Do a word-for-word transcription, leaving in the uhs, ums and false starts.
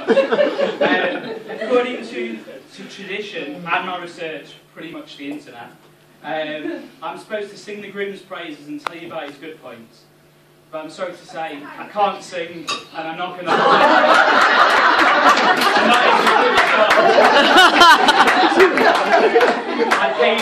much. Um, according to, to tradition and my research, pretty much the internet, um, I'm supposed to sing the groom's praises and tell you about his good points. But I'm sorry to say, I can't sing, and I'm not going to lie. I'm not even good at I paid